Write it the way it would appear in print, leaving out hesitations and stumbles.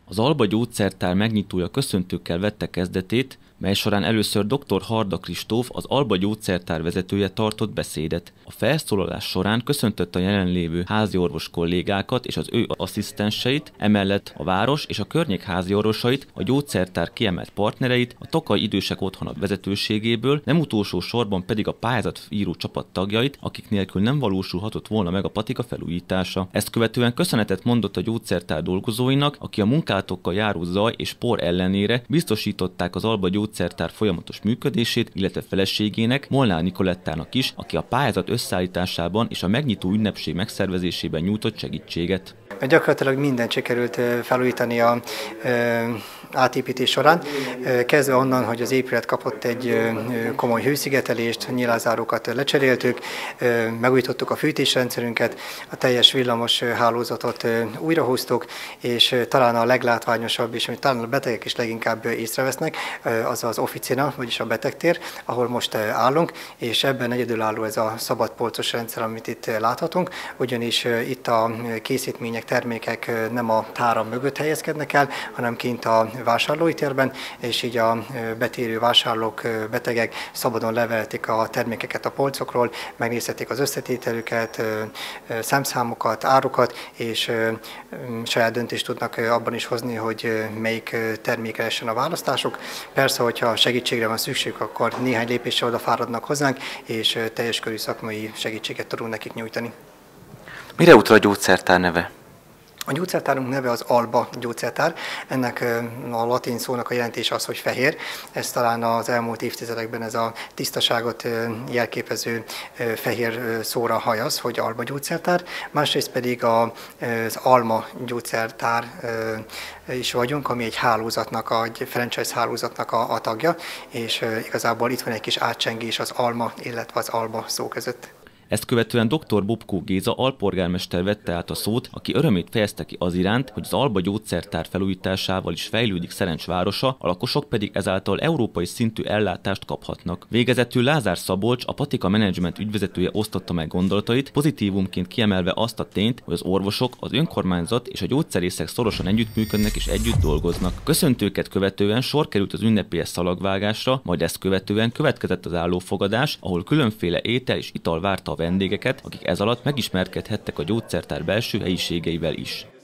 Az Alba Gyógyszertár megnyitója köszöntőkkel vette kezdetét, mely során először dr. Harda Kristóf, az Alba Gyógyszertár vezetője tartott beszédet. A felszólalás során köszöntött a jelenlévő háziorvos kollégákat és az ő asszisztenseit, emellett a város és a környék háziorvosait, a gyógyszertár kiemelt partnereit, a Tokaj Idősek Otthona vezetőségéből, nem utolsó sorban pedig a pályázatíró csapat tagjait, akik nélkül nem valósulhatott volna meg a patika felújítása. Ezt követően köszönetet mondott a gyógyszertár dolgozóinak, aki a munkálatokkal járó zaj és por ellenére biztosították az Alba Gyógyszertár folyamatos működését, illetve feleségének, Molnár Nikolettának is, aki a pályázat összeállításában és a megnyitó ünnepség megszervezésében nyújtott segítséget. Gyakorlatilag mindent sikerült felújítani a átépítés során, kezdve onnan, hogy az épület kapott egy komoly hőszigetelést, nyilázárókat lecseréltük, megújítottuk a fűtésrendszerünket, a teljes villamos hálózatot újrahoztuk, és talán a leglátványosabb, és amit talán a betegek is leginkább észrevesznek, az az officina, vagyis a betegtér, ahol most állunk, és ebben egyedülálló ez a szabadpolcos rendszer, amit itt láthatunk, ugyanis itt a készítmények, termékek nem a táram mögött helyezkednek el, hanem kint a vásárlói térben, és így a betérő vásárlók, betegek szabadon levehetik a termékeket a polcokról, megnézhetik az összetételüket, számszámokat, árukat, és saját döntést tudnak abban is hozni, hogy melyik termékre essen a választásuk. Persze, hogyha segítségre van szükség, akkor néhány lépésre odafáradnak hozzánk, és teljes körű szakmai segítséget tudunk nekik nyújtani. Mire utal a gyógyszertár neve? A gyógyszertárunk neve az Alba Gyógyszertár, ennek a latin szónak a jelentése az, hogy fehér. Ez talán az elmúlt évtizedekben ez a tisztaságot jelképező fehér szóra hajaz, hogy Alba Gyógyszertár. Másrészt pedig az Alma Gyógyszertár is vagyunk, ami egy hálózatnak, egy franchise hálózatnak a tagja, és igazából itt van egy kis átcsengés az Alma, illetve az Alba szó között. Ezt követően dr. Bobkó Géza alpolgármester vette át a szót, aki örömét fejezte ki az iránt, hogy az Alba Gyógyszertár felújításával is fejlődik Szerencs városa, a lakosok pedig ezáltal európai szintű ellátást kaphatnak. Végezetül Lázár Szabolcs, a Patika Management ügyvezetője osztotta meg gondolatait, pozitívumként kiemelve azt a tényt, hogy az orvosok, az önkormányzat és a gyógyszerészek szorosan együttműködnek és együtt dolgoznak. Köszöntőket követően sor került az ünnepélyes szalagvágásra, majd ezt követően következett az állófogadás, ahol különféle étel és ital várta a vendégeket, akik ez alatt megismerkedhettek a gyógyszertár belső helyiségeivel is.